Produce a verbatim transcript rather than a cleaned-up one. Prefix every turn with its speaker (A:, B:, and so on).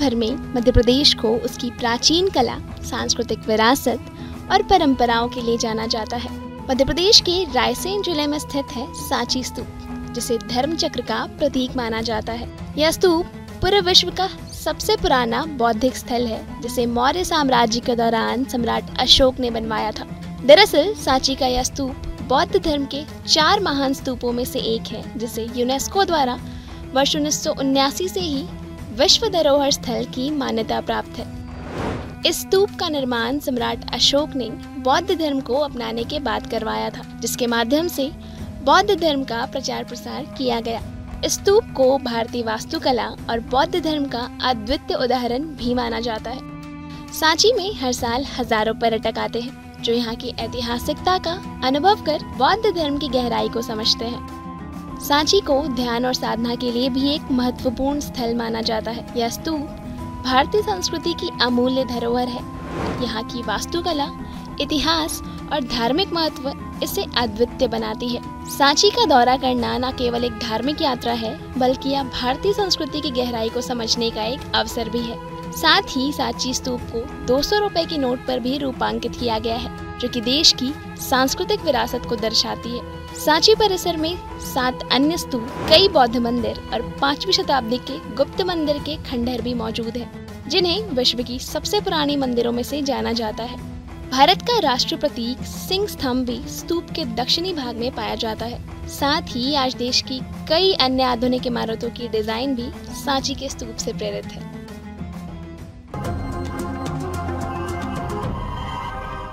A: भर में मध्य प्रदेश को उसकी प्राचीन कला, सांस्कृतिक विरासत और परंपराओं के लिए जाना जाता है। मध्य प्रदेश के रायसेन जिले में स्थित है सांची स्तूप, जिसे धर्म चक्र का प्रतीक माना जाता है। यह स्तूप पूरे विश्व का सबसे पुराना बौद्धिक स्थल है, जिसे मौर्य साम्राज्य के दौरान सम्राट अशोक ने बनवाया था। दरअसल सांची का यह स्तूप बौद्ध धर्म के चार महान स्तूपों में से एक है, जिसे यूनेस्को द्वारा वर्ष उन्नीस सौ उन्यासी से ही विश्व धरोहर स्थल की मान्यता प्राप्त है। इस स्तूप का निर्माण सम्राट अशोक ने बौद्ध धर्म को अपनाने के बाद करवाया था, जिसके माध्यम से बौद्ध धर्म का प्रचार प्रसार किया गया। इस स्तूप को भारतीय वास्तुकला और बौद्ध धर्म का अद्वितीय उदाहरण भी माना जाता है। सांची में हर साल हजारों पर्यटक आते हैं, जो यहाँ की ऐतिहासिकता का अनुभव कर बौद्ध धर्म की गहराई को समझते हैं। सांची को ध्यान और साधना के लिए भी एक महत्वपूर्ण स्थल माना जाता है। यह स्तूप भारतीय संस्कृति की अमूल्य धरोहर है। यहाँ की वास्तुकला, इतिहास और धार्मिक महत्व इसे अद्वितीय बनाती है। सांची का दौरा करना न केवल एक धार्मिक यात्रा है, बल्कि यह भारतीय संस्कृति की गहराई को समझने का एक अवसर भी है। साथ ही सांची स्तूप को दो सौ रुपए के नोट पर भी रूपांकित किया गया है, जो कि देश की सांस्कृतिक विरासत को दर्शाती है। सांची परिसर में सात अन्य स्तूप, कई बौद्ध मंदिर और पांचवी शताब्दी के गुप्त मंदिर के खंडहर भी मौजूद हैं, जिन्हें विश्व की सबसे पुरानी मंदिरों में से जाना जाता है। भारत का राष्ट्रीय प्रतीक सिंह स्तंभ भी स्तूप के दक्षिणी भाग में पाया जाता है। साथ ही आज देश की कई अन्य आधुनिक इमारतों की डिजाइन भी सांची के स्तूप से प्रेरित है।